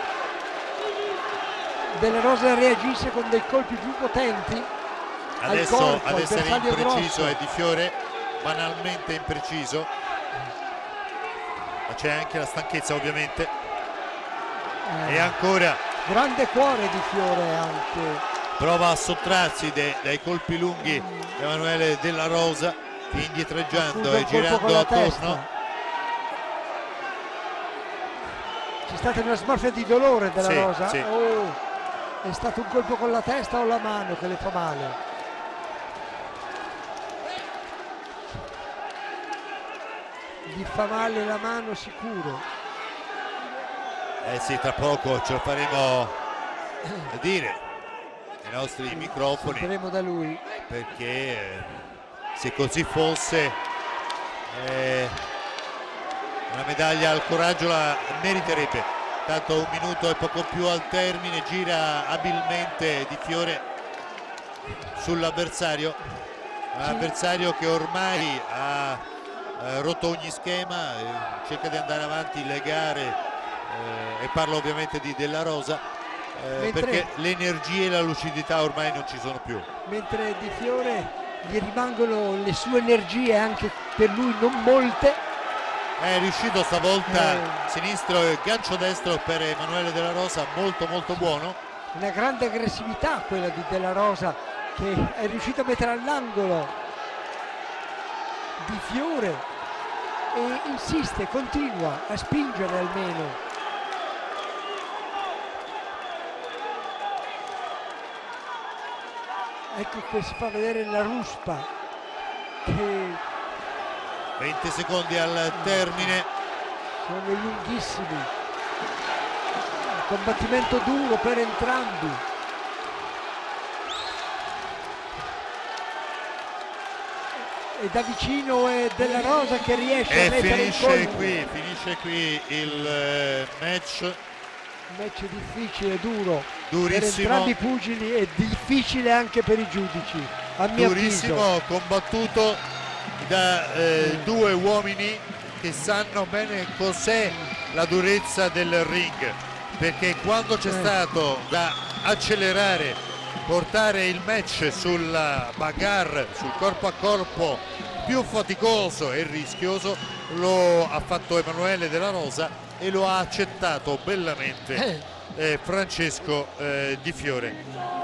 Della Rosa reagisce con dei colpi più potenti. Adesso ad essere impreciso grosso. è Di Fiore, banalmente impreciso, ma c'è anche la stanchezza ovviamente. E ancora grande cuore di Fiore anche. prova a sottrarsi dai colpi lunghi Emanuele Della Rosa, indietreggiando e girando attorno. C'è stata una smorfia di dolore della Sì, Rosa. sì. Oh, è stato un colpo con la testa o la mano che le fa male? Gli fa male la mano sicuro. Eh sì, tra poco ce lo faremo dire ai nostri microfoni, Sentiremo da lui. perché se così fosse una medaglia al coraggio la meriterebbe. Tanto 1 minuto e poco più al termine, gira abilmente Di Fiore sull'avversario, un avversario che ormai ha rotto ogni schema, cerca di andare avanti le gare, e parlo ovviamente di Della Rosa, perché le energie e la lucidità ormai non ci sono più. Mentre Di Fiore gli rimangono le sue energie, anche per lui non molte. È riuscito stavolta sinistro e gancio destro per Emanuele Della Rosa, molto buono. Una grande aggressività quella di Della Rosa, che è riuscito a mettere all'angolo Di Fiore e insiste, continua a spingere almeno. Ecco che si fa vedere la ruspa, che 20 secondi al termine. sono lunghissimi. Un combattimento duro per entrambi. E da vicino è Della Rosa che riesce a mettere il colpo. Finisce qui il match. Un match difficile, duro, Durissimo. per entrambi i pugili e difficile anche per i giudici, a mio Durissimo, avviso. combattuto da due uomini che sanno bene cos'è la durezza del ring, perché quando c'è stato da accelerare, portare il match sulla bagarre, sul corpo a corpo più faticoso e rischioso, lo ha fatto Emanuele Della Rosa e lo ha accettato bellamente Francesco Di Fiore.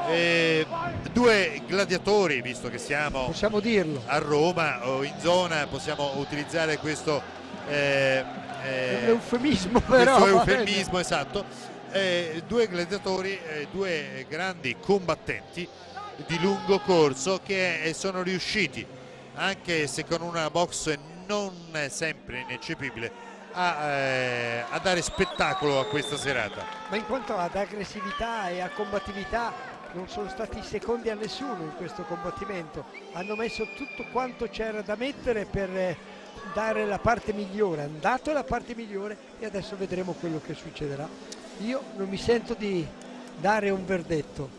Due gladiatori, visto che siamo, possiamo dirlo, a Roma o in zona, possiamo utilizzare questo eufemismo, però questo eufemismo, esatto. Due gladiatori, due grandi combattenti di lungo corso che sono riusciti, anche se con una box non sempre ineccepibile, a dare spettacolo a questa serata. Ma in quanto ad aggressività e a combattività non sono stati secondi a nessuno in questo combattimento, hanno messo tutto quanto c'era da mettere per dare la parte migliore, hanno dato la parte migliore e adesso vedremo quello che succederà. Io non mi sento di dare un verdetto.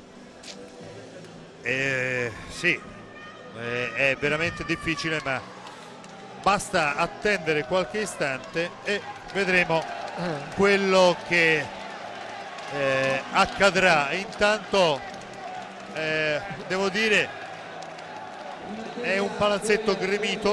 Sì, è veramente difficile, ma basta attendere qualche istante e vedremo quello che accadrà. Intanto devo dire è un palazzetto gremito,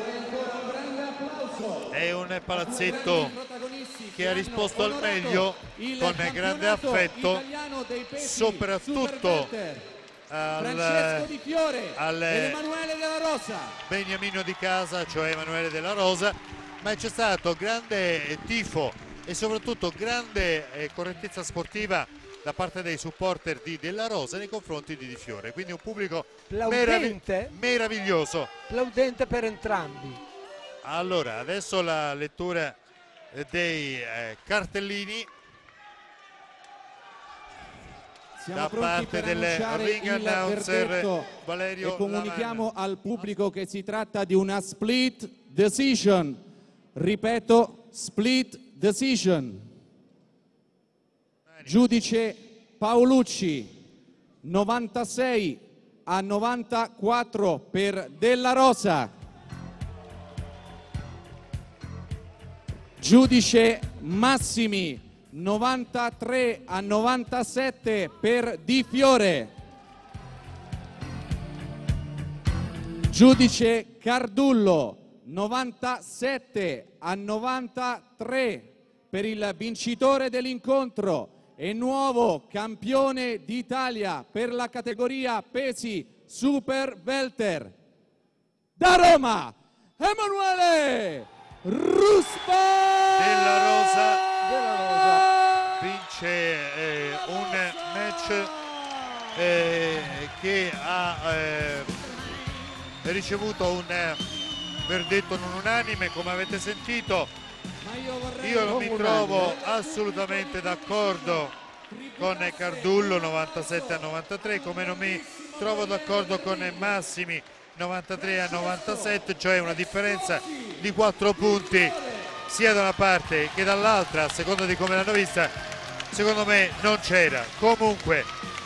è un palazzetto che ha risposto al meglio con grande affetto, soprattutto Francesco Di Fiore ed Emanuele Della Rosa, beniamino di casa, cioè Emanuele Della Rosa, ma c'è stato grande tifo e soprattutto grande correttezza sportiva da parte dei supporter di Della Rosa nei confronti di Di Fiore, quindi un pubblico meraviglioso, plaudente per entrambi. Allora adesso la lettura dei cartellini siamo da pronti parte per del ring announcer Valerio e comunichiamo Lavanna al pubblico che si tratta di una split decision, ripeto, split decision. Giudice Paolucci, 96-94 per Della Rosa. Giudice Massimi, 93-97 per Di Fiore. Giudice Cardullo, 97-93 per il vincitore dell'incontro e nuovo campione d'Italia per la categoria pesi super welter. Da Roma, Emanuele Ruspa. Della Rosa vince un match che ha ricevuto un verdetto non unanime, come avete sentito. Io non mi trovo assolutamente d'accordo con Cardullo 97-93, come non mi trovo d'accordo con Massimi 93-97, cioè una differenza di 4 punti sia da una parte che dall'altra, a seconda di come l'hanno vista. Secondo me non c'era. Comunque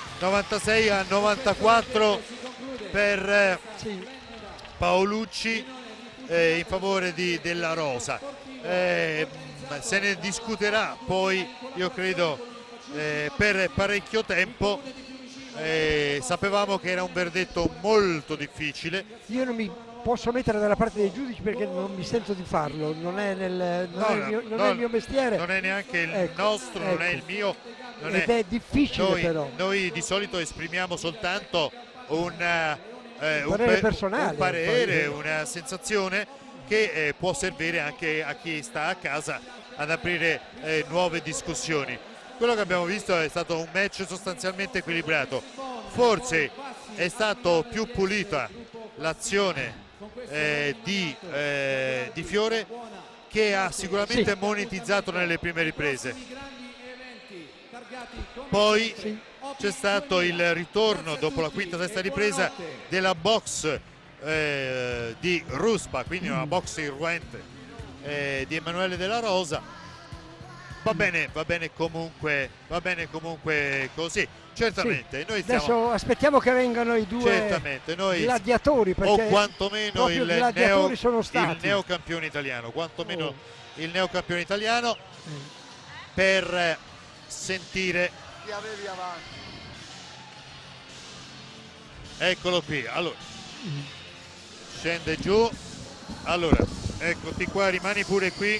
96-94 per Paolucci in favore di Della Rosa. Se ne discuterà poi, io credo, per parecchio tempo. Sapevamo che era un verdetto molto difficile. Io non mi posso mettere dalla parte dei giudici perché non mi sento di farlo, non è il mio mestiere. Non è neanche il nostro, non è il mio. È difficile però. Noi di solito esprimiamo soltanto un parere personale, un parere, una sensazione che può servire anche a chi sta a casa ad aprire nuove discussioni. Quello che abbiamo visto è stato un match sostanzialmente equilibrato, forse è stato più pulita l'azione di Fiore, che ha sicuramente monetizzato nelle prime riprese. Poi c'è stato il ritorno dopo la quinta sesta ripresa della box di Ruspa, quindi una box irruente di Emanuele Della Rosa. Va bene comunque così. Certamente noi adesso aspettiamo che vengano i due gladiatori, perché o quantomeno il neocampione italiano, il neocampione italiano, per sentire chi avevi avanti. Eccolo qui, allora scende giù, allora eccoti qua, rimani pure qui.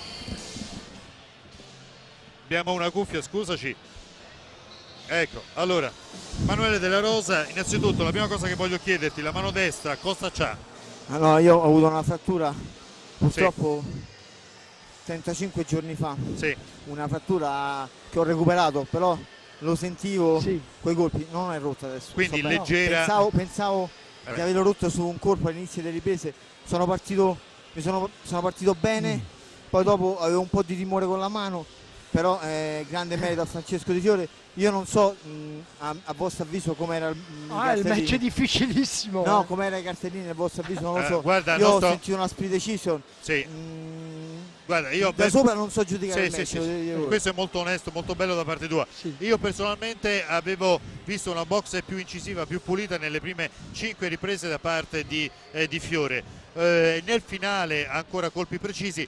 Abbiamo una cuffia, scusaci. Ecco, allora Emanuele Della Rosa, innanzitutto la prima cosa che voglio chiederti, la mano destra cosa c'ha? No, io ho avuto una frattura purtroppo 35 giorni fa, una frattura che ho recuperato, però lo sentivo coi colpi, non è rotta adesso. Quindi leggera. Pensavo di averlo rotto su un colpo all'inizio delle riprese, sono partito bene, poi dopo avevo un po' di timore con la mano però grande merito a Francesco Di Fiore. Io non so a vostro avviso com'era il match è difficilissimo. No, com'era i cartellini nel vostro avviso non lo so. Guarda, io ho sentito una split decision. Sì. Guarda, io da sopra non so giudicare il match. Sì. Questo è molto onesto, molto bello da parte tua. Sì. Io personalmente avevo visto una box più incisiva, più pulita nelle prime 5 riprese da parte di Fiore. Nel finale ancora colpi precisi.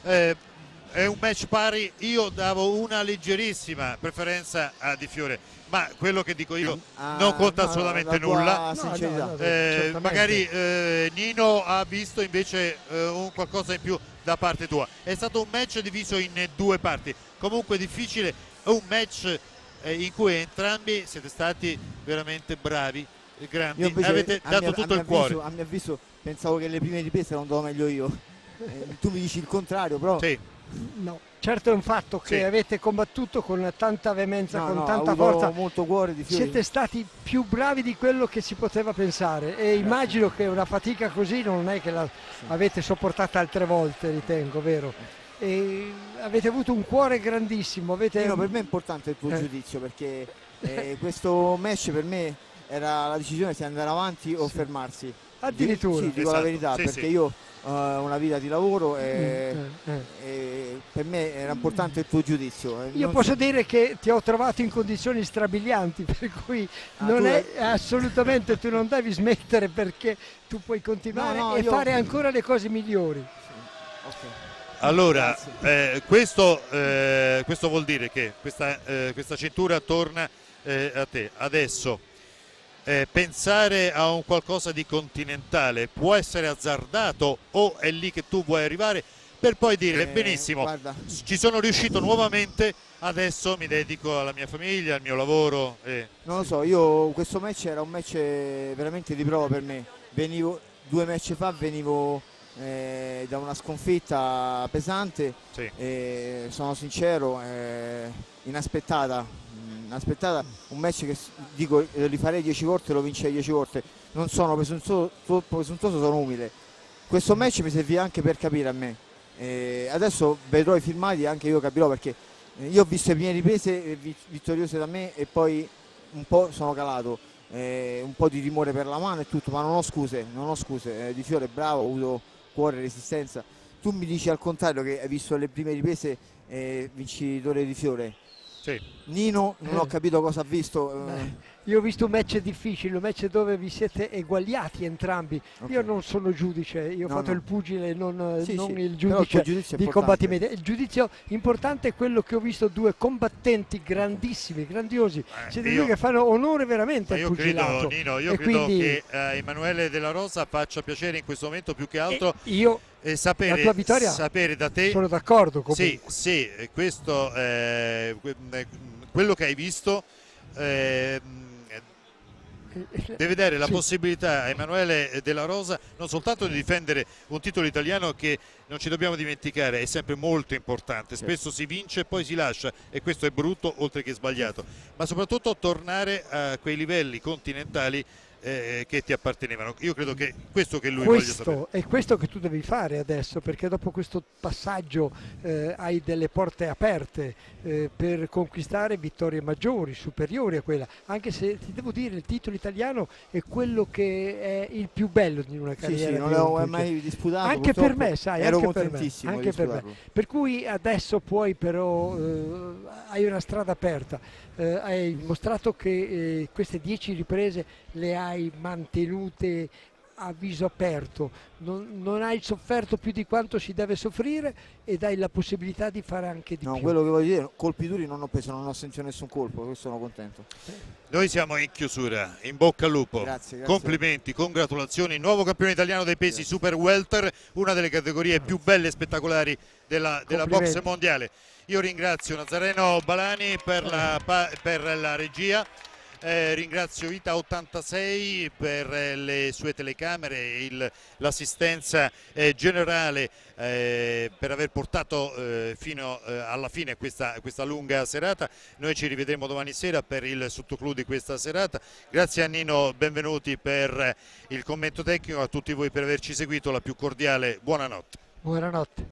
È un match pari, io davo una leggerissima preferenza a Di Fiore, ma quello che dico io non conta assolutamente nulla. Magari Nino ha visto invece un qualcosa in più da parte tua. È stato un match diviso in 2 parti, comunque difficile, un match in cui entrambi siete stati veramente bravi, grandi, avete dato tutto il cuore. A mio avviso pensavo che le prime riprese non andavo meglio io. Tu mi dici il contrario, però... Sì. No, certo è un fatto che avete combattuto con tanta veemenza, con tanta forza, molto cuore di Fiori. Siete stati più bravi di quello che si poteva pensare e immagino che una fatica così non è che avete sopportata altre volte, ritengo, vero? E avete avuto un cuore grandissimo. Per me è importante il tuo giudizio, perché questo match per me era la decisione se andare avanti o fermarsi. Addirittura. Sì, dico la verità, perché io ho una vita di lavoro e per me era importante il tuo giudizio. Io posso dire che ti ho trovato in condizioni strabilianti, per cui non è assolutamente, tu non devi smettere, perché tu puoi continuare e fare ancora le cose migliori. Okay. Allora, questo vuol dire che questa cintura torna a te. Adesso pensare a un qualcosa di continentale può essere azzardato, o è lì che tu vuoi arrivare per poi dire benissimo, guarda, ci sono riuscito nuovamente, adesso mi dedico alla mia famiglia, al mio lavoro. Non lo so, io questo match era un match veramente di prova per me. 2 match fa venivo da una sconfitta pesante, sono sincero, inaspettata, un match che dico li farei 10 volte, lo vincerei 10 volte. Non sono troppo presuntuoso, sono umile. Questo match mi servì anche per capire a me. Adesso vedrò i filmati, anche io capirò, perché io ho visto le prime riprese vittoriose da me e poi un po' sono calato, un po' di timore per la mano e tutto, ma non ho scuse. Di Fiore è bravo, ho avuto cuore e resistenza. Tu mi dici al contrario che hai visto le prime riprese vincitore Di Fiore. Sì. Nino non ho capito cosa ha visto. Io ho visto un match difficile, un match dove vi siete eguagliati entrambi. Io non sono giudice, io ho fatto il pugile, non il giudice di combattimento. Il giudizio importante è quello che ho visto, 2 combattenti grandissimi, grandiosi. Siete due che fanno onore veramente al pugilato. Io credo che Emanuele Della Rosa faccia piacere in questo momento più che altro. La tua vittoria, sapere da te, sono d'accordo comunque. Sì, questo quello che hai visto deve dare la possibilità a Emanuele Della Rosa non soltanto di difendere un titolo italiano che, non ci dobbiamo dimenticare, è sempre molto importante. Spesso si vince e poi si lascia, e questo è brutto oltre che sbagliato, ma soprattutto tornare a quei livelli continentali che ti appartenevano. Io credo che questo che lui voglia sapere. È questo che tu devi fare adesso, perché dopo questo passaggio hai delle porte aperte per conquistare vittorie maggiori, superiori a quella, anche se ti devo dire il titolo italiano è quello che è il più bello di una carriera. Sì, non l'ho mai disputato. Anche per me, sai, ero anche contentissimo per me. Anche per me. Per cui adesso puoi però hai una strada aperta. Hai mostrato che queste 10 riprese le hai mantenute a viso aperto, non hai sofferto più di quanto si deve soffrire ed hai la possibilità di fare anche di più. Quello che voglio dire, colpi duri non ho preso, non ho sentito nessun colpo, questo sono contento. Noi siamo in chiusura, in bocca al lupo, grazie. Complimenti, congratulazioni, nuovo campione italiano dei pesi super welter, una delle categorie più belle e spettacolari della box mondiale. Io ringrazio Nazareno Balani per la regia, ringrazio Ita86 per le sue telecamere e l'assistenza generale per aver portato fino alla fine questa lunga serata. Noi ci rivedremo domani sera per il sottoclou di questa serata. Grazie a Nino Benvenuti per il commento tecnico, a tutti voi per averci seguito, la più cordiale buonanotte. Buonanotte.